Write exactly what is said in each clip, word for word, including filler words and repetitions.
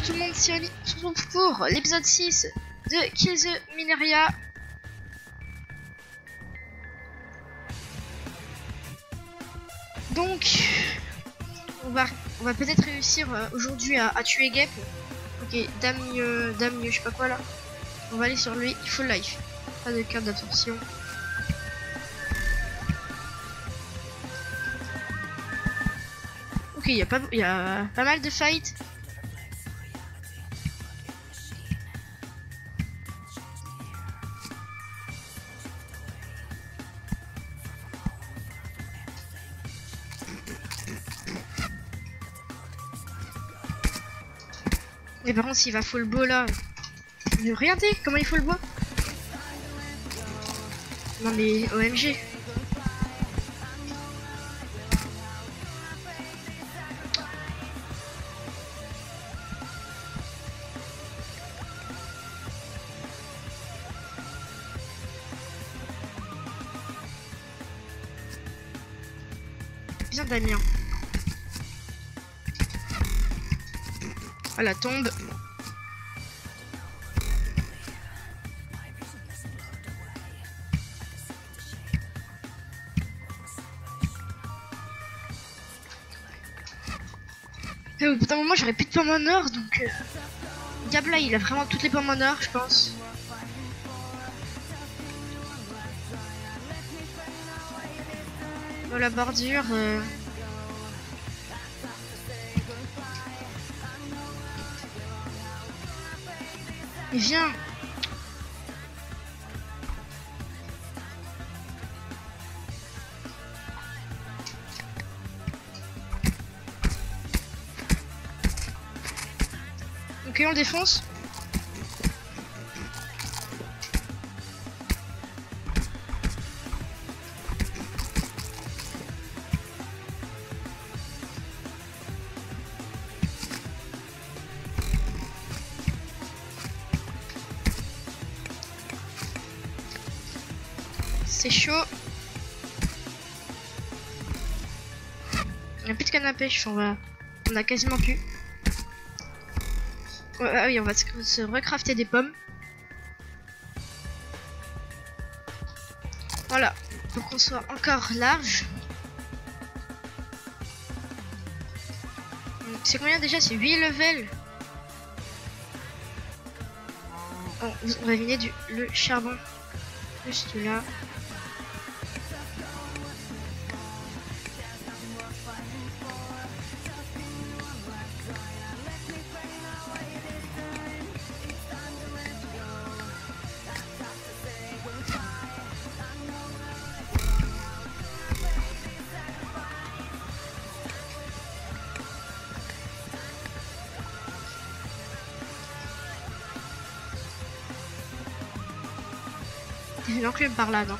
tout le monde, c'est Oli. On se retrouve pour l'épisode six de Kill the Mineria. Donc, on va, on va peut-être réussir euh, aujourd'hui à, à tuer Gep. Ok, dame, euh, dame, je sais pas quoi là. On va aller sur lui, full life. Pas de carte d'absorption. Ok, il y a pas, il y a pas mal de fights. Mais par contre, s'il va full beau là. Mais regardez comment il faut le bois. Non mais O M G. Bien Damien. Voilà, tombe. Et au bout d'un moment, j'aurais plus de pommes en or, donc euh, Gab là, il a vraiment toutes les pommes en or, je pense. Dans la bordure. Euh... Il vient. Ok, on défonce. C'est chaud. Il n'y a plus de canne à pêche, on va. On a quasiment plus. Ouais, ah oui, on va se, se recrafter des pommes. Voilà, pour qu'on soit encore large. C'est combien déjà? C'est huit levels. Oh, on va miner du le charbon. Juste là. Il y a une enclume par là, non?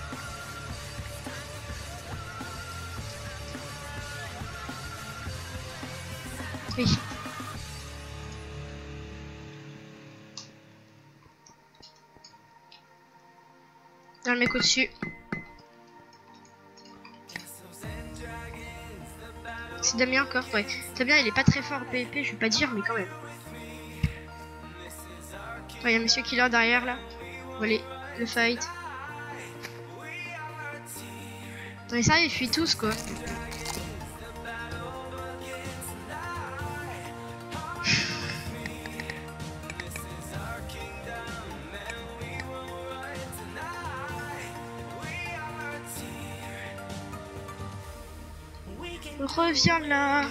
Oui. Dans le mec au-dessus. C'est Damien encore, ouais. Damien il est pas très fort en P V P, je vais pas dire, mais quand même. Il y a monsieur Killer derrière là. On va aller le fight. Non mais ça ils fuient tous quoi. Reviens là.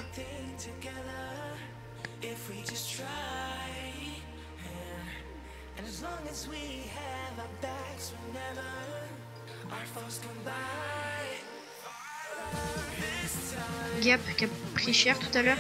Gap qui a pris cher tout à l'heure.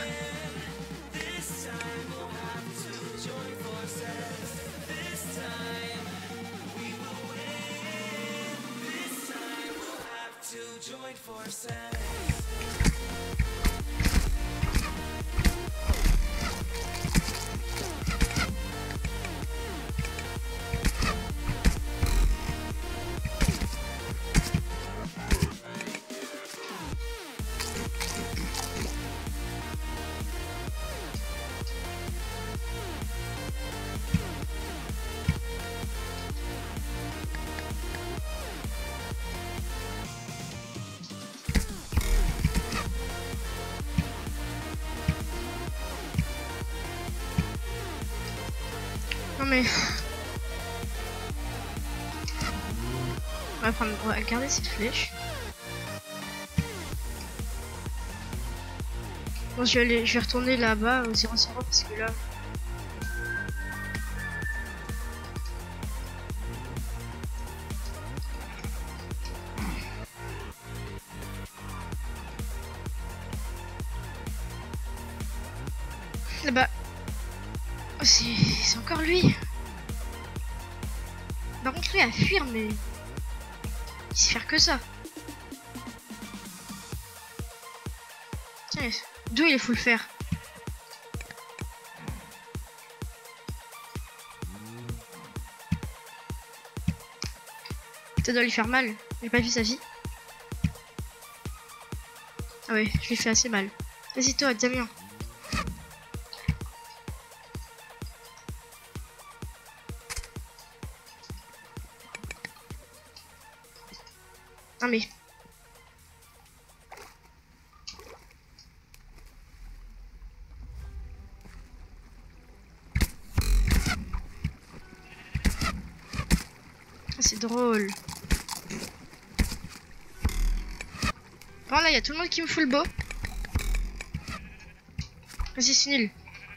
Non mais... On va, prendre... on va garder cette flèche. Bon, je vais, aller... je vais retourner là-bas au zéro zéro parce que là... Là-bas. Oh, c'est encore lui. Par contre, lui à fuir, mais... Il sait faire que ça. Tiens, d'où il est full faire. Ça doit lui faire mal. J'ai pas vu sa vie. Ah ouais, je lui fais assez mal. Vas-y toi, Damien. Non mais... Ah, c'est drôle. Bon là, il y a tout le monde qui me fout le beau. Vas-y, c'est nul.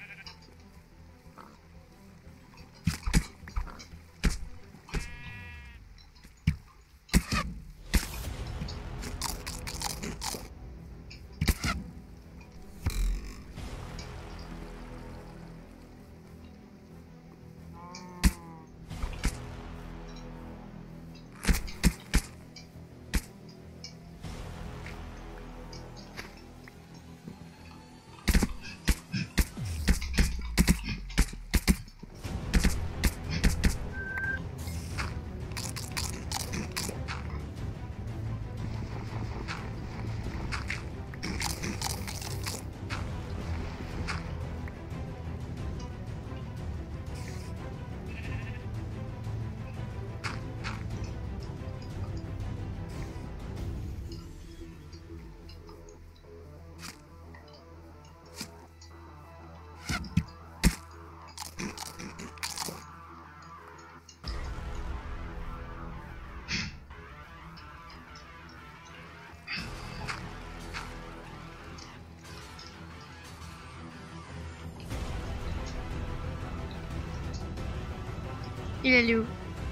Il est allé où?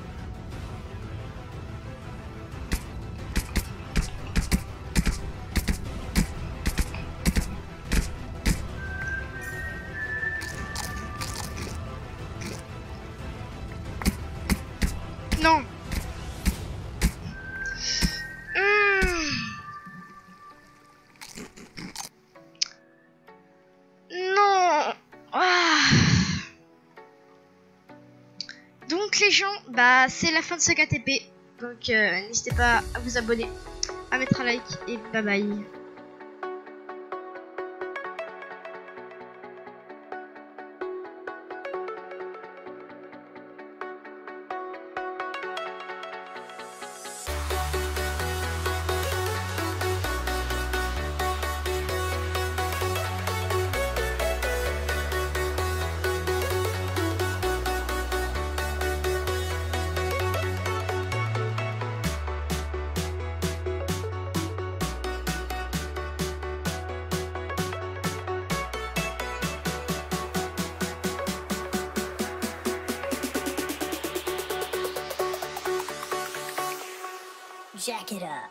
Non. Mmh. Non. Ah. Donc les gens, bah c'est la fin de ce K T P. Donc euh, n'hésitez pas à vous abonner, à mettre un like et bye bye. Jack it up.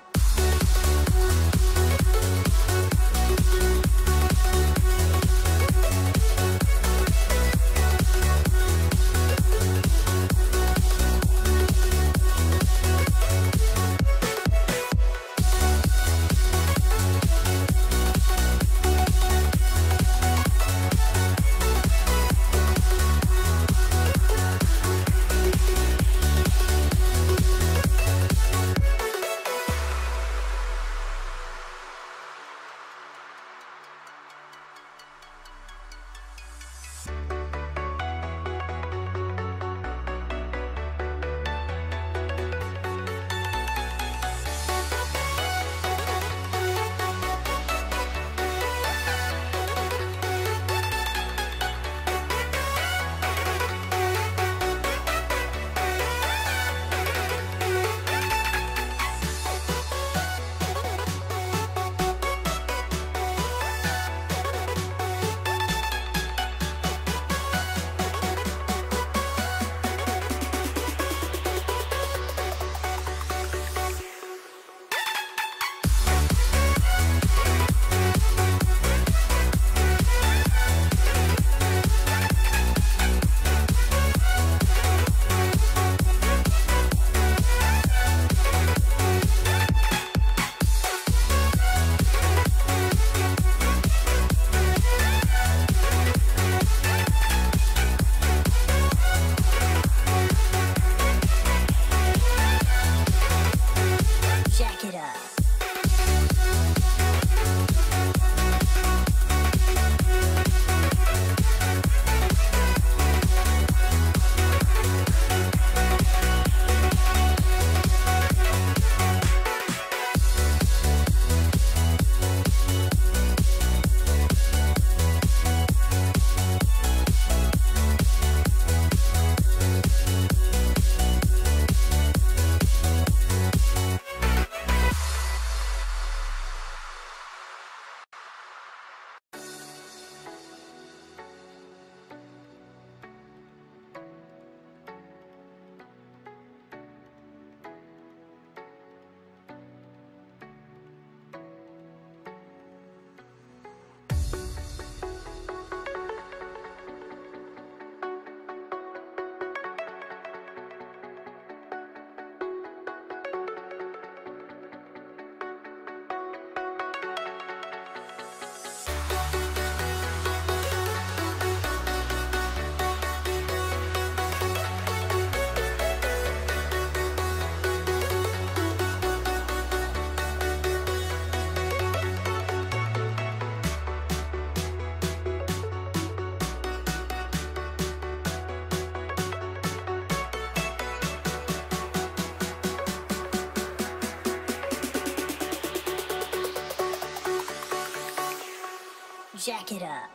Jack it up.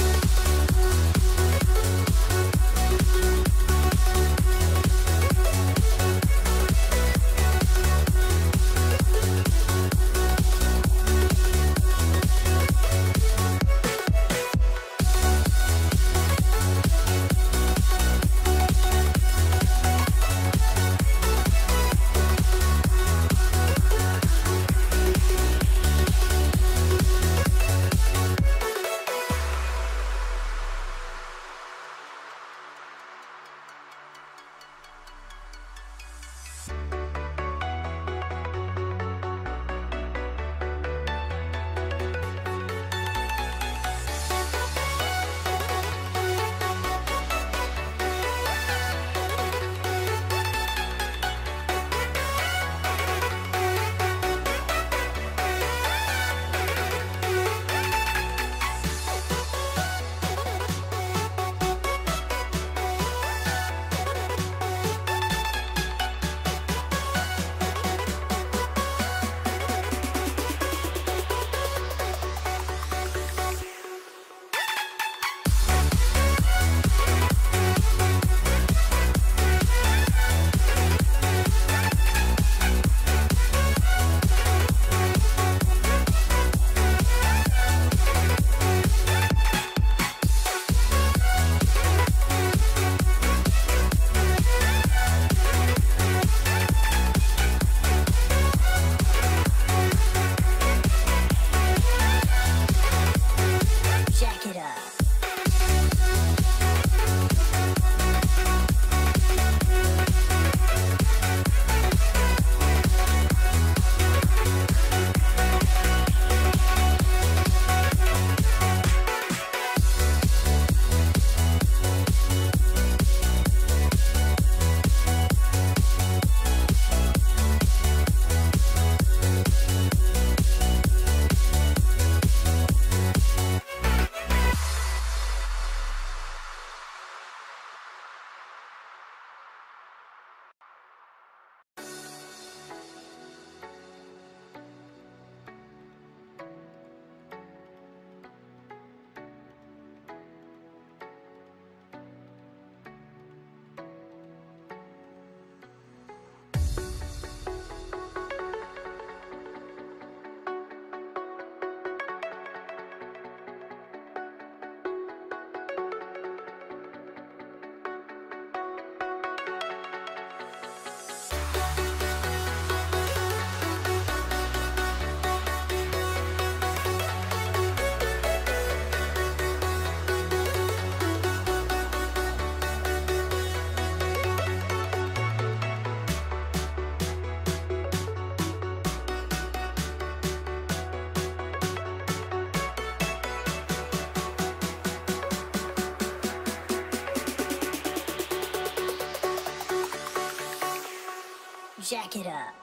Jack it up.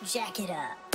Jack it up.